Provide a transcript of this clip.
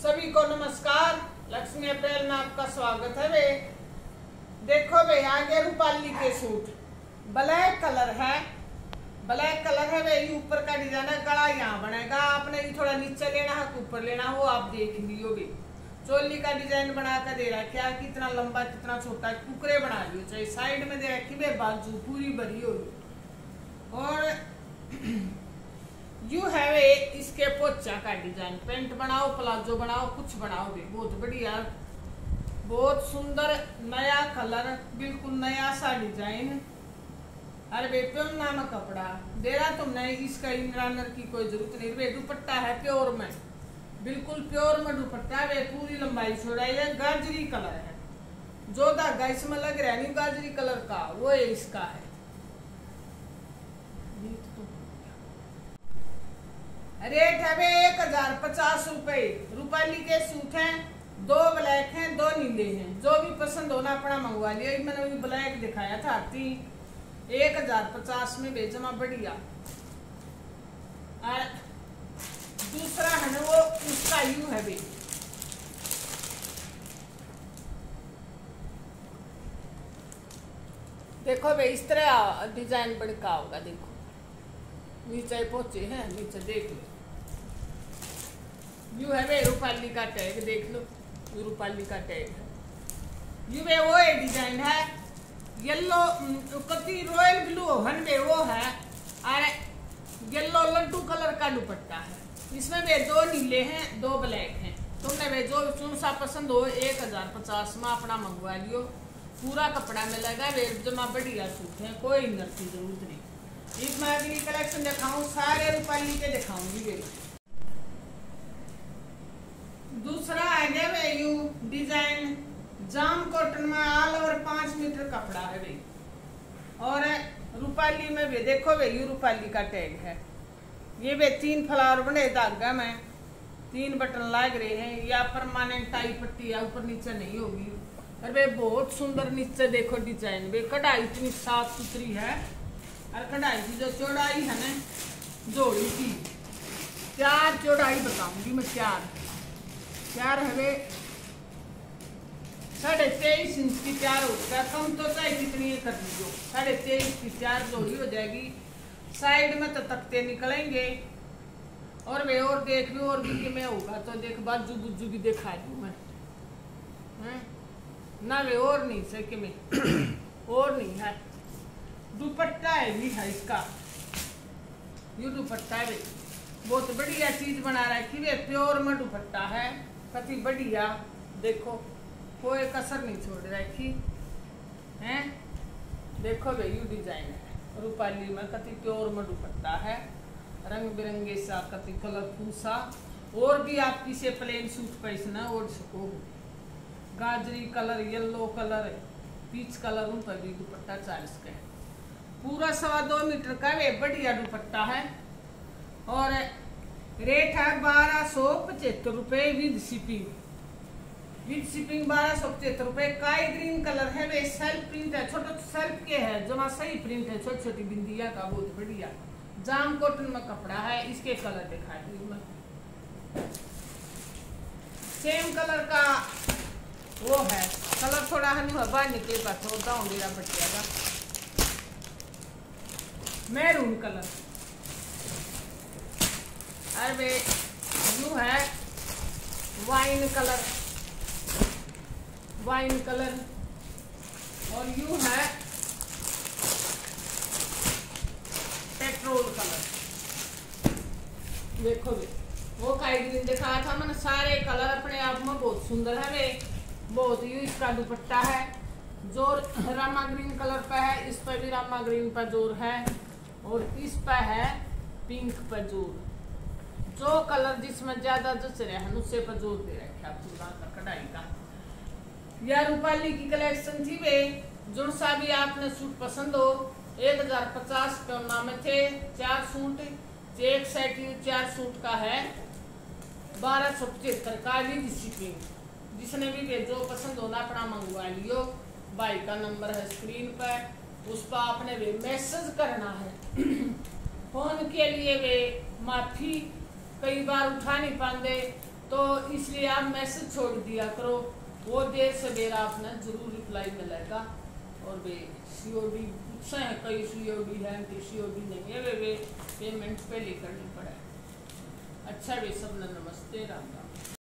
सभी को नमस्कार। लक्ष्मी अप्रैल में आपका स्वागत है। वे देखो वे आगे रूपाली के सूट ब्लैक कलर है। वे ऊपर का डिजाइन है, गला यहाँ बनेगा। आपने ये थोड़ा नीचे लेना है, ऊपर लेना है, वो आप देख लियो। भी चोली का डिजाइन बना कर दे रखा है, कितना लंबा कितना छोटा, कुकरे बना लियो। चाहे साइड में दे रखी वे बाजू पूरी भरी होगी। और यू है वे इसके पोचा का डिजाइन, पेंट बनाओ, प्लाजो बनाओ, कुछ बनाओ भी बहुत बढ़िया, बहुत सुंदर नया कलर, बिल्कुल नया सा डिजाइन। अरे वे प्योर नाम कपड़ा दे रहा तुमने, इसका इनरनर की कोई जरूरत नहीं। वे दुपट्टा है प्योर में, बिल्कुल प्योर में दुपट्टा। वे पूरी लंबाई छोड़ाई है, गाजरी कलर है। जो धागा इसमें लग रहा है नहीं गाजरी कलर का, वो इसका है। रेट है वे 1050 रुपए। रूपाली के सूट हैं, 2 ब्लैक हैं, 2 नीले हैं। जो भी पसंद होना अपना मंगवा लिया। मैंने भी ब्लैक दिखाया था, 1050 में बेचना बढ़िया। और दूसरा है ना वो उसका यू है भी, देखो भाई इस तरह डिजाइन बड़का होगा। देखो नीचे पहुंचे हैं, नीचे देख लो। यू है वे रूपाली का टैग, देख लो रूपाली का टैग है। यू वे वो डिजाइन है, येलो कति रॉयल ब्लू हन वे वो है, और येलो लड्डू कलर का दुपट्टा है। इसमें वे 2 नीले हैं, 2 ब्लैक हैं। तुमने वे जो सा पसंद हो 1050 में अपना मंगवा लियो। पूरा कपड़ा मिलेगा, वे जमा बढ़िया सूट है, कोई इंदर की जरूरत नहीं। इस मैं अगली कलेक्शन दिखाऊं, सारे रूपाली के दिखाऊंगी। वे दूसरा है वे यू डिजाइन, जाम कॉटन में ऑल ओवर 5 मीटर कपड़ा है वे। और रूपाली में वे देखो वे यू रूपाली का टैग है। ये वे 3 फ्लावर बने धागा में, 3 बटन लग रहे हैं। या परमानेंट टाई पट्टी या ऊपर नीचे नहीं होगी। और वे बहुत सुंदर नीचे देखो डिजाइन, वे कढ़ाई इतनी साफ सुथरी है। और कढ़ाई की जो चौड़ाई है ना जोड़ी की 4 चौड़ाई बताऊंगी मैं। 4 है वे 23.5 इंच की 4 होता है। कम तो चाहे कितनी कर दीजिए, 23.5 की 4 जोड़ी हो जाएगी। साइड में तो तख्ते निकलेंगे। और वे और देख भी और भी में होगा तो देख बाजू बुजू भी दिखा दूं मैं ना। वे और नहीं सके में और नहीं है। दुपट्टा है भी है इसका, ये दुपट्टा है। बहुत बढ़िया चीज बना रखी है, प्योर में दुपट्टा है, कति बढ़िया। देखो कोई कसर नहीं छोड़ रखी है। देखो भाई यू डिजाइन है रूपाली में, कति प्योर में दुपट्टा है, रंग बिरंगे सा, कति कलरफुल सा। और भी आप किसी प्लेन सूट पैसना ओढ़ सको। गाजरी colour, yellow colour, peach colour, उन पर भी दुपट्टा 40 का है। पूरा 2.25 मीटर का वे बढ़िया दुपट्टा है। और रेट है 1275 रुपए विद शिपिंग। 1275 रुपए। काई ग्रीन कलर है वे, सेल्फ प्रिंट है, छोटे सेल्फ के है, जमा सही प्रिंट है, छोटी छोटी बिंदिया का, बहुत बढ़िया। जाम कॉटन में कपड़ा है। इसके कलर दिखा दी मैं। सेम कलर का वो है, कलर थोड़ा हनु हवा निकले पास होता हूँ मेरा बटिया का मैरून कलर। अरे यू है वाइन कलर, और यू है पेट्रोल कलर। देखो वे वो काई ग्रीन दिखाया था मैंने। सारे कलर अपने आप में बहुत सुंदर है वे, बहुत। यू इसका दुपट्टा है, जोर रामा ग्रीन कलर पे है, इस पर भी रामा ग्रीन पर जोर है, और इस पर है पिंक पर जोर। जो कलर जिसमें ज्यादा जच रहे हैं उससे पर जोर दे रखा पूरा का कढ़ाई का। यह रूपाली की कलेक्शन थी वे। जो सा भी आपने सूट पसंद हो 1050 रुपये में थे 4 सूट। एक सेट 4 सूट का है 1275 का विद शिपिंग। जिसने भी वे जो पसंद होना अपना मंगवा लियो। भाई का नंबर है स्क्रीन पर, उस पर आपने वे मैसेज करना है। फोन के लिए वे माफी, कई बार उठा नहीं पाते, तो इसलिए आप मैसेज छोड़ दिया करो, वो देर सवेरा अपना जरूर रिप्लाई मिलेगा। और वे COD पूछे हैं, कई COD है कि COD नहीं है, वे पेमेंट पहले करनी पड़े। अच्छा वे सब नमस्ते, राम राम।